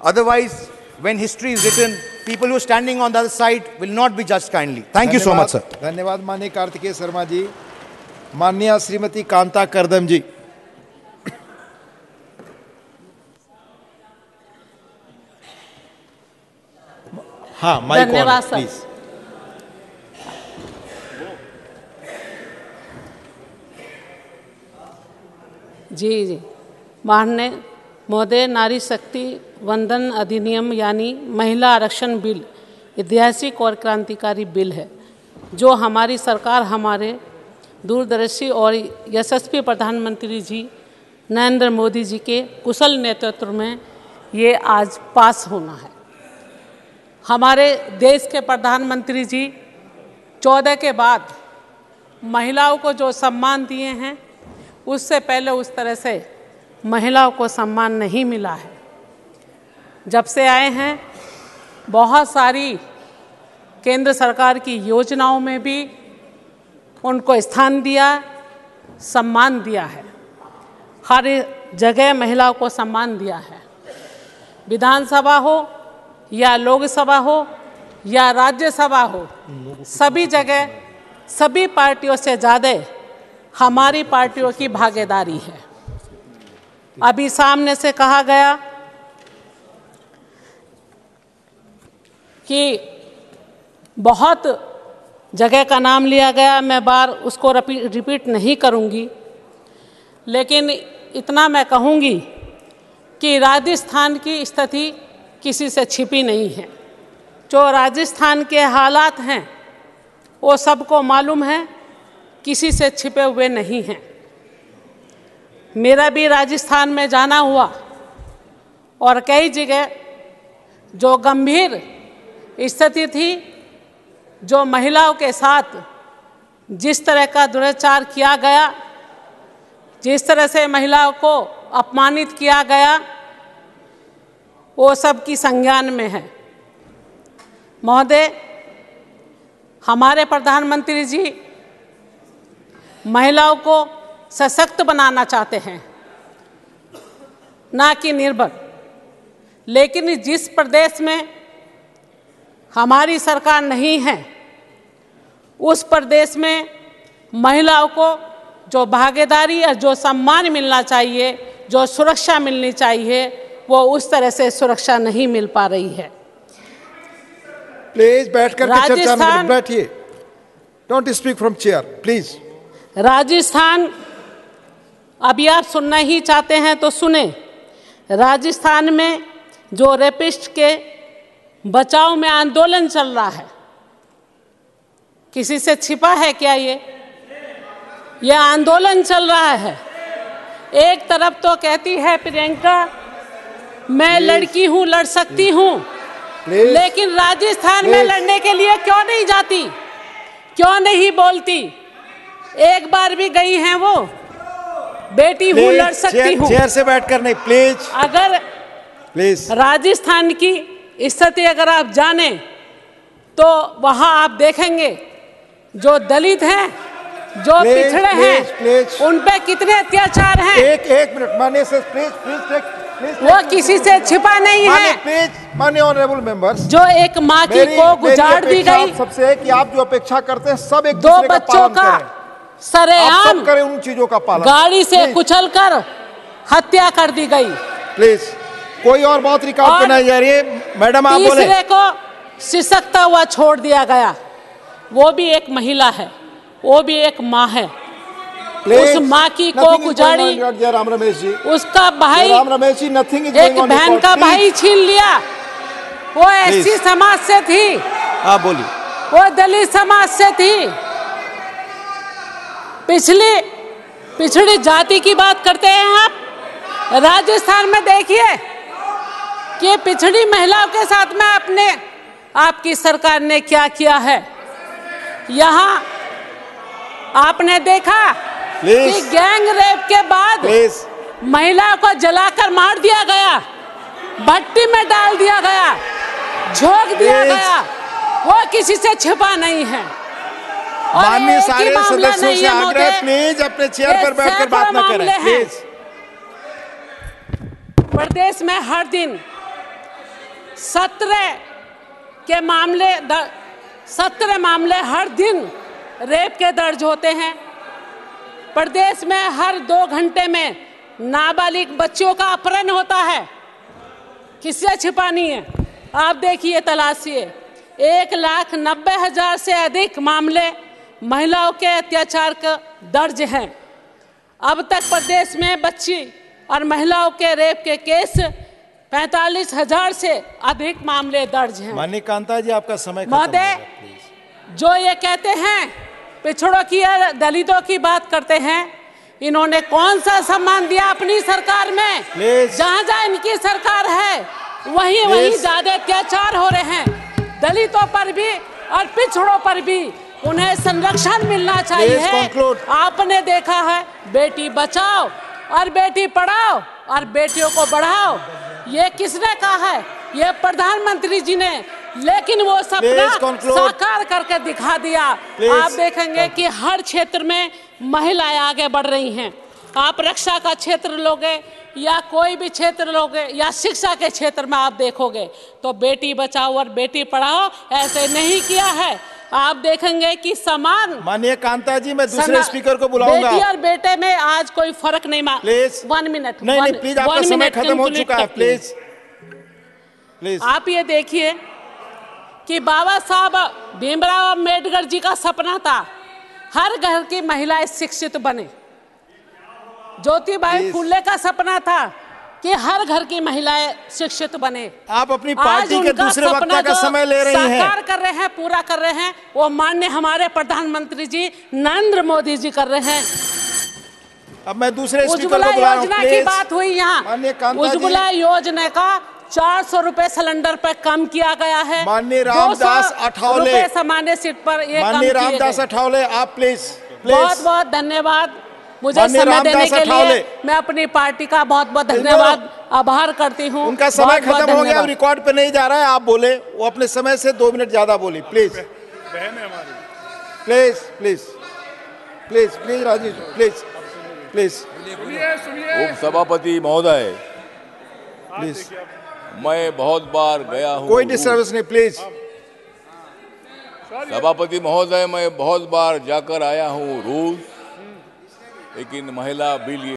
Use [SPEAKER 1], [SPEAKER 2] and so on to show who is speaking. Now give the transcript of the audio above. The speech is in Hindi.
[SPEAKER 1] Otherwise, when history is written, people who are standing on the other side will not be judged kindly. Thank you so much, sir.
[SPEAKER 2] धन्यवाद माननीय कार्तिकेय शर्मा जी। माननीय श्रीमती कांता करदम जी। हाँ, माइक ऑन
[SPEAKER 3] धन्यवाद सर।
[SPEAKER 2] प्लीज।
[SPEAKER 3] जी माननीय महोदय, नारी शक्ति वंदन अधिनियम यानी महिला आरक्षण बिल ऐतिहासिक और क्रांतिकारी बिल है, जो हमारी सरकार, हमारे दूरदर्शी और यशस्वी प्रधानमंत्री जी नरेंद्र मोदी जी के कुशल नेतृत्व में ये आज पास होना है। हमारे देश के प्रधानमंत्री जी 14 के बाद महिलाओं को जो सम्मान दिए हैं, उससे पहले उस तरह से महिलाओं को सम्मान नहीं मिला है। जब से आए हैं, बहुत सारी केंद्र सरकार की योजनाओं में भी उनको स्थान दिया, सम्मान दिया है। हर जगह महिलाओं को सम्मान दिया है। विधानसभा हो या लोकसभा हो या राज्यसभा हो, सभी जगह सभी पार्टियों से ज़्यादा हमारी पार्टियों की भागीदारी है। अभी सामने से कहा गया कि बहुत जगह का नाम लिया गया, मैं बार उसको रिपीट नहीं करूंगी, लेकिन इतना मैं कहूंगी कि राजस्थान की स्थिति किसी से छिपी नहीं है। जो राजस्थान के हालात हैं वो सबको मालूम है, किसी से छिपे हुए नहीं हैं। मेरा भी राजस्थान में जाना हुआ और कई जगह जो गंभीर स्थिति थी, जो महिलाओं के साथ जिस तरह का दुराचार किया गया, जिस तरह से महिलाओं को अपमानित किया गया, वो सब की संज्ञान में है। महोदय, हमारे प्रधानमंत्री जी महिलाओं को सशक्त बनाना चाहते हैं, ना कि निर्भर। लेकिन जिस प्रदेश में हमारी सरकार नहीं है, उस प्रदेश में महिलाओं को जो भागीदारी और जो सम्मान मिलना चाहिए, जो सुरक्षा मिलनी चाहिए, वो उस तरह से सुरक्षा नहीं मिल पा रही है।
[SPEAKER 2] प्लीज बैठकर के चर्चा में बैठिए। Don't speak from chair please.
[SPEAKER 3] Rajasthan, अभी आप सुनना ही चाहते हैं तो सुने। राजस्थान में जो रेपिस्ट के बचाव में आंदोलन चल रहा है, किसी से छिपा है क्या? ये आंदोलन चल रहा है। एक तरफ तो कहती है प्रियंका, मैं लड़की हूं, लड़ सकती हूं, लेकिन राजस्थान में लड़ने के लिए क्यों नहीं जाती, क्यों नहीं बोलती? एक बार भी गई हैं वो, बेटी हूं, लड़ सकती हूं।
[SPEAKER 2] चेयर से बैठकर नहीं, प्लीज।
[SPEAKER 3] अगर
[SPEAKER 2] प्लीज
[SPEAKER 3] राजस्थान की स्थिति अगर आप जाने तो वहां आप देखेंगे जो दलित हैं, जो पिछड़े हैं, उन पे कितने अत्याचार हैं।
[SPEAKER 2] एक मिनट माननीय सर, प्लीज
[SPEAKER 3] वो किसी से छिपा नहीं है।
[SPEAKER 2] प्लीज माननीय ऑनरेबल मेंबर्स,
[SPEAKER 3] जो एक माँ की को गुजार दी गई,
[SPEAKER 2] सबसे है कि आप जो अपेक्षा करते हैं सब एक
[SPEAKER 3] दो बच्चों का सरेआम
[SPEAKER 2] करें, उन चीजों का पालन।
[SPEAKER 3] गाड़ी से कुचलकर हत्या कर दी गई।
[SPEAKER 2] प्लीज, कोई और बहुत रिकॉर्ड बनाई जा रही है। मैडम आप बोले।
[SPEAKER 3] तीसरे को सिसकता हुआ छोड़ दिया गया, वो भी एक महिला है, वो भी एक माँ है। उस माँ की को गुजारी,
[SPEAKER 2] राम रमेश जी,
[SPEAKER 3] उसका भाई,
[SPEAKER 2] राम रमेश जी, नथिंग इज
[SPEAKER 3] एक बहन का भाई छीन लिया। वो एससी समाज से थी,
[SPEAKER 2] आप बोलिए।
[SPEAKER 3] वो दलित समाज से थी। पिछड़ी जाति की बात करते हैं आप। राजस्थान में देखिए कि पिछड़ी महिलाओं के साथ में आपकी सरकार ने क्या किया है। यहाँ आपने देखा कि गैंग रेप के बाद महिला को जलाकर मार दिया गया, भट्टी में डाल दिया गया, झोंक दिया गया। वो किसी से छिपा नहीं है।
[SPEAKER 2] माननीय सारे सदस्यों से आग्रह, प्लीज अपने चेयर पर बैठकर बात न करें प्लीज।
[SPEAKER 3] प्रदेश में हर दिन 17 मामले हर दिन रेप के दर्ज होते हैं। प्रदेश में हर 2 घंटे में नाबालिग बच्चियों का अपहरण होता है। किससे छिपानी है? आप देखिए, तलाशिए। 1,90,000 से अधिक मामले महिलाओं के अत्याचार का दर्ज हैं। अब तक प्रदेश में बच्ची और महिलाओं के रेप के केस 45,000 से अधिक मामले दर्ज हैं।
[SPEAKER 2] माननीय कांता जी, आपका समय खत्म
[SPEAKER 3] महोदय,
[SPEAKER 2] हो गया, प्लीज।
[SPEAKER 3] जो ये कहते हैं पिछड़ों की या दलितों की बात करते हैं, इन्होंने कौन सा सम्मान दिया अपनी सरकार में? जहां जहां इनकी सरकार है वहीं ज्यादा अत्याचार हो रहे हैं। दलितों पर भी और पिछड़ों पर भी उन्हें संरक्षण मिलना चाहिए। आपने देखा है, बेटी बचाओ और बेटी पढ़ाओ और बेटियों को बढ़ाओ, ये किसने कहा है? ये प्रधानमंत्री जी ने, लेकिन वो सपना साकार करके दिखा दिया। आप देखेंगे कि हर क्षेत्र में महिलाएं आगे बढ़ रही हैं। आप रक्षा का क्षेत्र लोगे या कोई भी क्षेत्र लोगे या शिक्षा के क्षेत्र में आप देखोगे तो बेटी बचाओ और बेटी पढ़ाओ ऐसे नहीं किया है। आप देखेंगे कि समान।
[SPEAKER 2] माननीय कांता जी, मैं दूसरे स्पीकर को बुलाऊंगा।
[SPEAKER 3] बेटी और बेटे में आज कोई फर्क नहीं।
[SPEAKER 2] Please
[SPEAKER 3] 1 minute.
[SPEAKER 2] नहीं, प्लीज, आपका समय खत्म हो चुका है। Please please.
[SPEAKER 3] आप ये देखिए कि बाबा साहब भीमराव अम्बेडकर जी का सपना था हर घर की महिलाएं शिक्षित बने। ज्योतिबाई फुले का सपना था कि हर घर की महिलाएं शिक्षित बने।
[SPEAKER 2] आप अपनी पार्टी के दूसरे वक्ता का समय ले रही हैं।
[SPEAKER 3] साकार कर रहे हैं, पूरा कर रहे हैं, वो माननीय हमारे प्रधानमंत्री जी नरेंद्र मोदी जी कर रहे हैं।
[SPEAKER 2] अब मैं दूसरे
[SPEAKER 3] उज्ज्वला योजना की बात हुई यहाँ। उज्ज्वला योजना का 400 रुपए सिलेंडर पर कम किया गया है।
[SPEAKER 2] माननीय रामदास अठावले,
[SPEAKER 3] सामान्य सीट पर ये
[SPEAKER 2] माननीय रामदास अठावले, आप प्लीज।
[SPEAKER 3] बहुत बहुत धन्यवाद मुझे समय देने के लिए। मैं अपनी पार्टी का बहुत बहुत धन्यवाद आभार करती हूँ।
[SPEAKER 2] उनका समय खत्म हो गया, रिकॉर्ड पे नहीं जा रहा है। आप बोले, वो अपने समय से 2 मिनट ज्यादा बोली। प्लीज
[SPEAKER 4] बहन है हमारी।
[SPEAKER 2] Please please please please Rajesh please please.
[SPEAKER 4] उप सभापति महोदय,
[SPEAKER 2] प्लीज,
[SPEAKER 4] मैं बहुत बार गया हूँ।
[SPEAKER 2] कोई डिस्टर्बेंस नहीं, प्लीज।
[SPEAKER 4] सभापति महोदय, मैं बहुत बार जाकर आया हूँ रूस, लेकिन महिला बिल